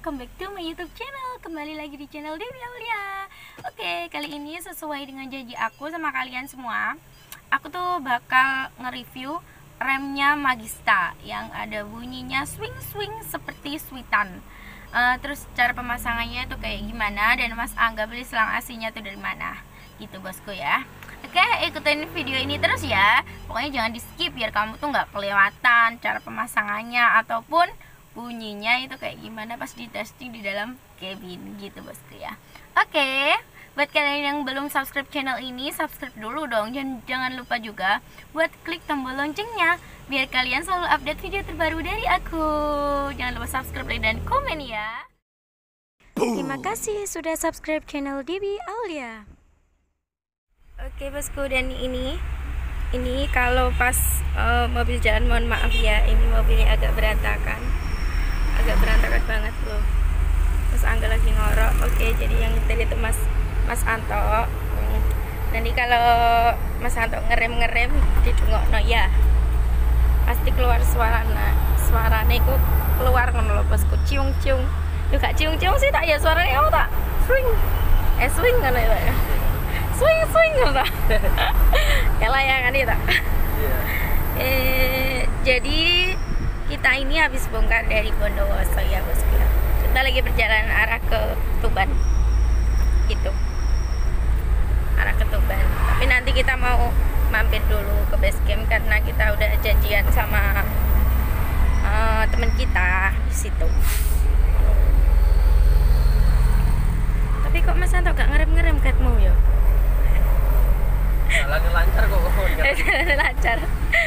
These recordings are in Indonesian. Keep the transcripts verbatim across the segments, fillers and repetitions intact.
welcome back to my YouTube channel. Kembali lagi di channel Dewi Aulia. Oke, kali ini sesuai dengan janji aku sama kalian semua, aku tuh bakal nge-review remnya Magista yang ada bunyinya swing-swing seperti sweetan. uh, Terus cara pemasangannya tuh kayak gimana, dan Mas Angga beli selang asinya tuh dari mana, gitu bosku ya. Oke, ikutin video ini terus ya. Pokoknya jangan di skip biar kamu tuh nggak kelewatan cara pemasangannya ataupun bunyinya itu kayak gimana pas di testing di dalam cabin, gitu bosku ya. Oke, buat kalian yang belum subscribe channel ini, subscribe dulu dong. Dan jangan lupa juga buat klik tombol loncengnya biar kalian selalu update video terbaru dari aku. Jangan lupa subscribe, like, dan komen ya. Terima kasih sudah subscribe channel Dewi Aulia. Oke bosku, dan ini ini kalau pas uh, mobil jalan, mohon maaf ya, ini mobilnya agak berantakan. Agak berantakan banget loh. Mas Angga lagi ngorok. Oke, jadi yang tadi itu Mas Mas Anto. Hmm. Nanti kalau Mas Anto ngerem-ngerem didungokno ya, pasti keluar suara nah, suaranya itu keluar ngono lho bosku, ciung-ciung. Yo gak ciung-ciung sih tak ya, suaranya apa tak? Swing. Eh swing ngono ya. Swing swing ngono tak? Ya layangan itu tak? Iya. Eh jadi kita ini habis bongkar dari Bondowoso ya bosku. Kita lagi berjalan arah ke Tuban, gitu, arah ke Tuban. Tapi nanti kita mau mampir dulu ke base camp karena kita udah janjian sama uh, temen kita di situ. Tapi kok Mas Anto gak ngerem-ngerem katmu ya? Jalannya lancar kok. Jalannya lancar.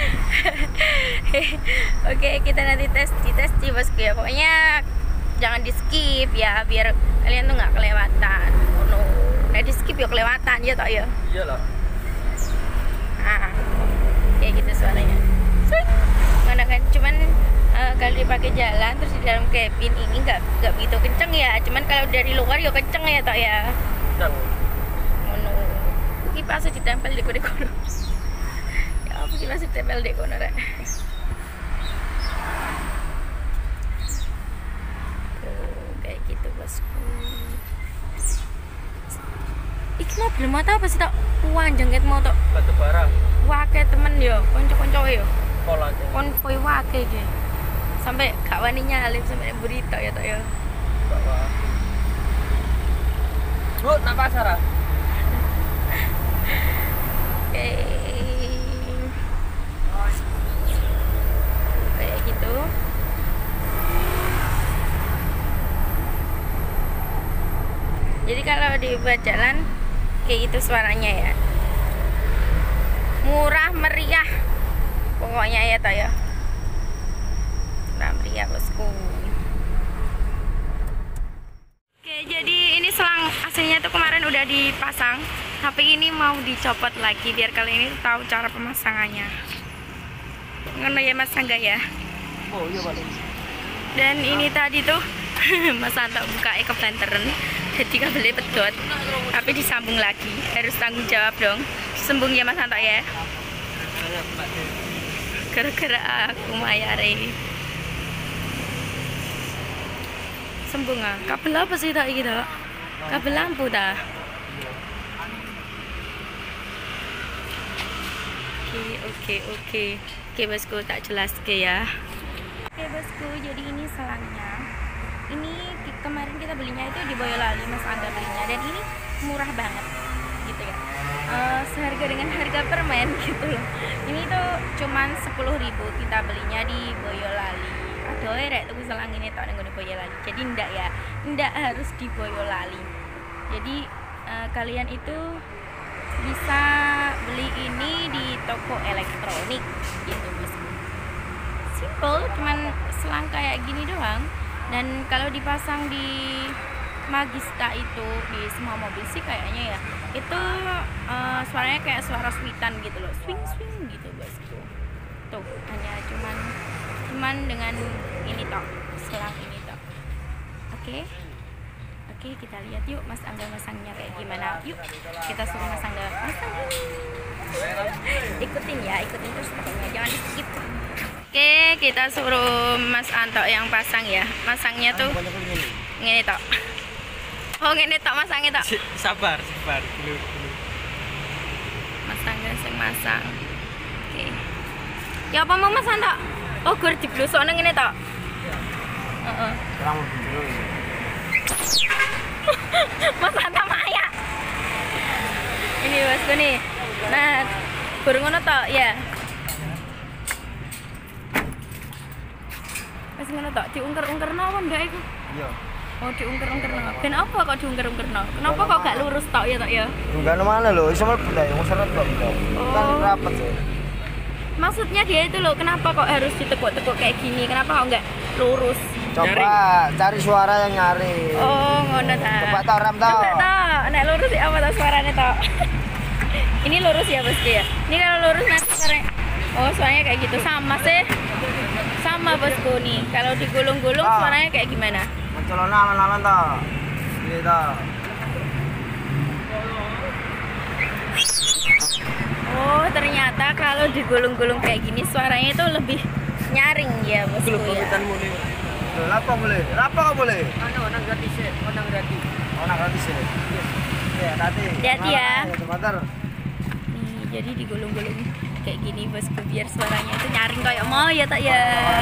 Oke, kita nanti tes di tes di bosku ya. Pokoknya jangan di skip ya biar kalian tuh nggak kelewatan. Oh no, nah di skip ya kelewatan ya toh ya. Iyalah. Ah, kayak gitu suaranya. Swing. Mana kan cuman uh, kalau dipakai jalan terus di dalam cabin ini nggak nggak begitu kenceng ya. Cuman kalau dari luar ya kenceng ya toh ya. Kenceng. Oh no. Kipasnya ditempel di kono. Ya apa kipasnya ditempel di kono rek. Gitu bosku. Iki mobil mau tau apa sih tak panjang ket motor batu bara. Wake temen yo, konco-konco yo. Pola aja. Konvoy wake iki. Sampai gak wani nyalip sampai berita ya tok ya. Bawa. Bu, nak pasar ah? Oke. Kayak gitu. Jadi kalau dibuat jalan kayak gitu suaranya ya, murah meriah pokoknya ya toh ya, murah meriah bosku. Oke, jadi ini selang aslinya tuh kemarin udah dipasang, tapi ini mau dicopot lagi biar kalian ini tahu cara pemasangannya. Ngono ya Mas Angga ya. Oh iya balik. Dan ini tadi tuh Mas Anto buka e-keplanteran, jadi kabelnya pedot, tapi disambung lagi. Harus tanggung jawab dong. Sembung ya Mas Anto ya. Gara-gara aku mayare. Sembung ah. Kabel apa sih tak gitu? Kabel lampu dah. Oke oke oke. Oke bosku, tak jelas ke ya. Oke bosku, jadi ini selangnya. Ini kemarin kita belinya itu di Boyolali, Mas Angga belinya, dan ini murah banget gitu ya, uh, seharga dengan harga permen gitu loh. Ini tuh cuman sepuluh ribu kita belinya di Boyolali. Aduh rek tuh selang ini tak nengok di Boyolali, jadi ndak ya, ndak harus di Boyolali. Jadi uh, kalian itu bisa beli ini di toko elektronik gitu bosku. Simple, cuman selang kayak gini doang. Dan kalau dipasang di Magista itu di semua mobil sih kayaknya ya, itu uh, suaranya kayak suara sweetan gitu loh, swing swing gitu bosku. Tuh hanya cuman cuman dengan ini toh, selang ini toh. Oke, oke kita lihat yuk Mas Angga masangnya kayak gimana. Yuk kita suruh Mas Angga masang. Ikutin ya, ikutin terus pokoknya, jangan di skip. Oke, kita suruh Mas Anto yang pasang ya. Masangnya tuh ngene tok. Oh ngene tok masange tok. Sabar, sabar. Dulu, dulu. Masang sing masang. Oke. Ya apa mau masang tok? Oh gur diblosokno ngene tok. Heeh. Kurang dulu. Mas Anta Maya. Ini bosku nih. Nah, gur ngono tok ya. Wis ngono tok diungker-ungkerno apa ndak iku? Iya. Oh diungker-ungkerno. Ben apa kok diungker-ungkerno? Kenapa kok gak lurus tok ya tok ya? Enggak mana lho, iso mlebu ta, wong seret kok. Kan rapet ya. Maksudnya dia itu loh, kenapa kok harus ditekuk-tekuk kayak gini? Kenapa kok nggak lurus? Coba cari suara yang nyari. Oh, ngono ta. Coba tau ram tau. Coba tau, nek lurus ya apa tau suaranya tau. Ini lurus ya bosku ya. Ini kalau lurus nanti suaranya. Oh, suaranya kayak gitu sama sih. Sama bosku nih. Kalau digulung-gulung Oh. suaranya kayak gimana? Mencolona aman-aman tau. Ini tau. Oh, ternyata kalau digulung-gulung kayak gini suaranya itu lebih nyaring ya bosku ya. mulai. Lho, apa boleh? Apa kok boleh? Ana orang gratis ya, orang gratis. Orang gratis ya. Ya, nanti. Hati-hati ya. Sebentar. Nih, jadi digulung-gulung kayak gini bosku biar suaranya itu nyaring kayak mau ya tak ya.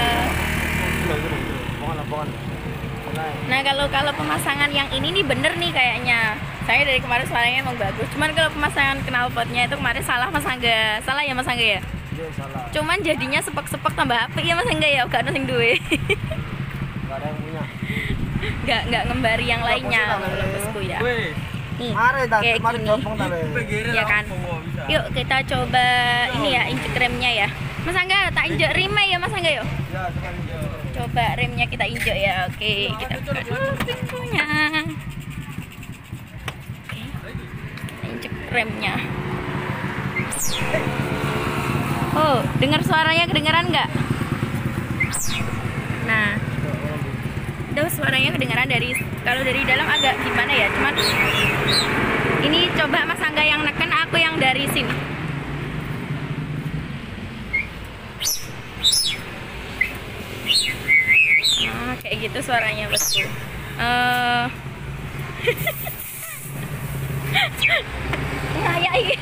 Pohon, pohon. Nah kalau kalau pemasangan yang ini nih bener nih kayaknya. Saya dari kemarin suaranya emang bagus. Cuman kalau pemasangan knalpotnya itu kemarin salah Mas Angga. Salah ya Mas Angga ya? Iya, salah. Cuman jadinya sepek-sepek tambah apik ya Mas Angga ya. Gak ada yang duwe. Enggak ada yang punya. Gak nggak ngembari yang lainnya kalau bosku ya. Nih, Mari tak kayak mari gini. gopong ta le. Iya kan? Yuk kita coba ini ya injek remnya ya. Mas Angga tak injek remnya ya Mas Angga yuk. Ya, sekali. Coba remnya kita injek ya. Oke, kita buka dulu pintunya. Oke. Kita injek remnya. Oh, dengar suaranya kedengeran nggak? Nah, tuh suaranya kedengeran dari kalau dari dalam agak gimana ya? Cuman ini coba Mas Angga yang neken, aku yang dari sini. Nah, kayak gitu suaranya bosku. Eh, Ngaya iki.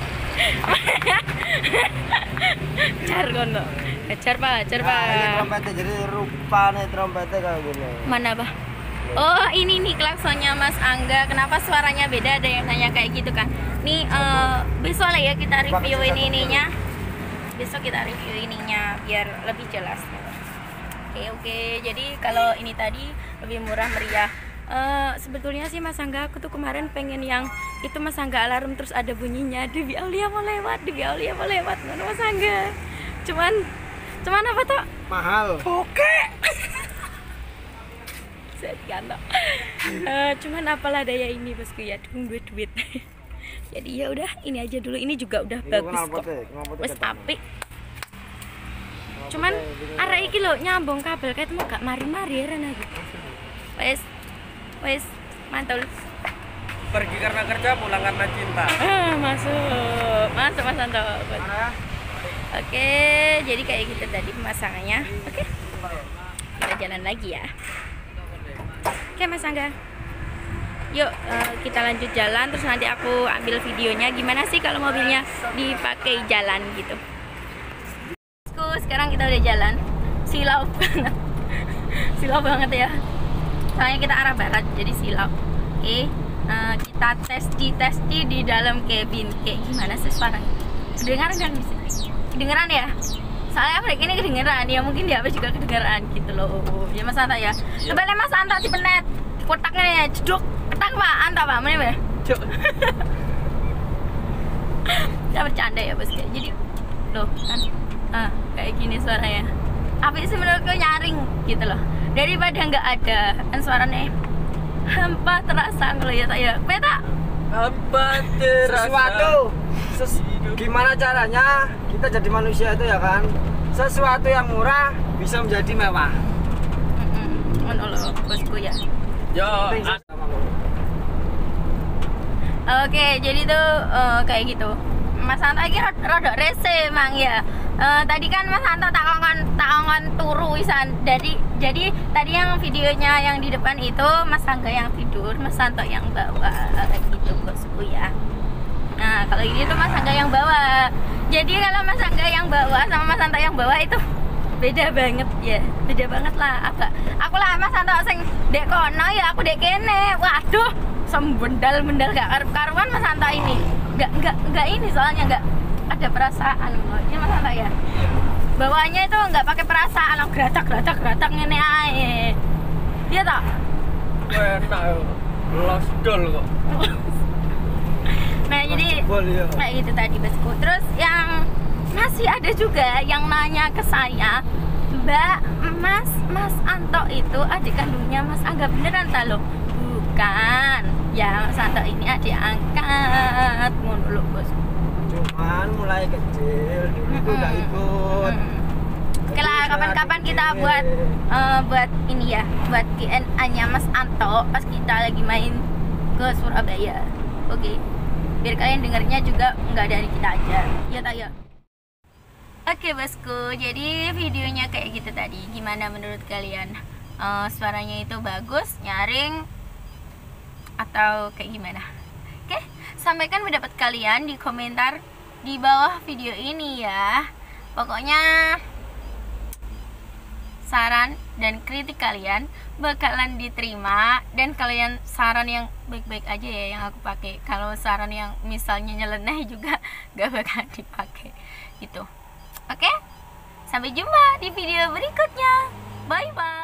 Jar kono. Jar Pak, jar Nah, ini Pak. trompetnya jadi rupanya trompetnya kayak gini. Mana Pak? Oh, ini nih klaksonnya Mas Angga. Kenapa suaranya beda? Ada yang nanya kayak gitu kan. Nih eh, besok lah ya kita review ini ininya. Besok kita review ininya biar lebih jelas. Oke oke. Jadi kalau ini tadi lebih murah meriah. Eh, sebetulnya sih Mas Angga, aku tuh kemarin pengen yang itu Mas Angga alarm terus ada bunyinya. Dewi Aulia mau lewat, Dewi Aulia mau lewat. Ngono Mas Angga. Cuman cuman apa tuh? Mahal. Oke. Sekian toh. Eh, cuman apalah daya ini bosku ya, dukung duit duit. Jadi ya udah ini aja dulu. Ini juga udah Ini bagus kok. knalpotnya, knalpotnya Wes ketemu. apik. Cuman arek iki lho nyambung kabel kayak temu gak mari-mari ya Ren aku. Wes wes mantul. Pergi karena kerja, pulang karena cinta. Ah, masuk. Masuk Mas Santo. Mana ya? Oke, jadi kayak gitu tadi pemasangannya. Oke. Kita jalan lagi ya. Oke Mas Angga. Yuk eh, kita lanjut jalan terus nanti aku ambil videonya gimana sih kalau mobilnya dipakai jalan gitu. Sekarang kita udah jalan. Silau banget. Silau banget ya. Soalnya kita arah barat jadi silau. Oke, eh, kita tes di tes di dalam cabin. Kayak gimana sih suaranya? Kedengaran kan bisa? Kedengeran ya? Soalnya apa ini kedengeran ya, mungkin di H P juga kedengeran gitu loh. Ya Mas Anta ya. Coba nih Mas Anta di penet. Kotaknya ya, jeduk. Ketak Pak, Anta Pak, mana Pak? Cuk. Kita bercanda ya Bos. Jadi loh kan ah, kayak gini suaranya. Tapi sih menurutku nyaring gitu loh. Daripada nggak ada kan suaranya hampa terasa kalau ya tak ya. Peta. Apa sesuatu ses- gimana caranya kita jadi manusia itu ya kan, sesuatu yang murah bisa menjadi mewah. Ngono lho bosku ya. Yo. Oke, jadi tuh eh, kayak gitu. Mas Anta iki rada rada rese emang ya. Uh, tadi kan Mas Anto tak kongkon tak kongkon turu wisan. Jadi jadi tadi yang videonya yang di depan itu Mas Angga yang tidur, Mas Anto yang bawa gitu bosku ya. Nah kalau ini tuh Mas Angga yang bawa. Jadi kalau Mas Angga yang bawa sama Mas Anto yang bawa itu beda banget ya, beda banget lah. Agak aku lah Mas Anto sing dek kono ya aku dek kene. Waduh, sembendal-mendal gak karu-karuan Mas Anto ini. Gak gak gak ini soalnya gak ada perasaan loh. Ini Mas Anto ya. Bawanya itu nggak pakai perasaan, lo geratak geratak geratak ngene ae. Iya tak? Enak yo. Los dol kok. Nah, jadi kayak gitu tadi bosku. Terus yang masih ada juga yang nanya ke saya, Mbak, Mas Mas Anto itu adik kandungnya Mas Angga beneran tak lo? Bukan. Ya Mas Anto ini adik angkat. Ngono lho bosku. Cuman mulai kecil dulu tuh nggak ikut. Oke lah, kapan-kapan kita buat uh, buat ini ya, buat D N A-nya Mas Anto pas kita lagi main ke Surabaya. Oke, biar kalian dengarnya juga nggak dari kita aja. Ya tak ya. Oke bosku, jadi videonya kayak gitu tadi. Gimana menurut kalian? Uh, suaranya itu bagus, nyaring, atau kayak gimana? Oke, sampaikan pendapat kalian di komentar di bawah video ini ya. Pokoknya saran dan kritik kalian bakalan diterima, dan kalian saran yang baik-baik aja ya yang aku pakai. Kalau saran yang misalnya nyeleneh juga gak bakal dipakai gitu. Oke, sampai jumpa di video berikutnya. Bye bye.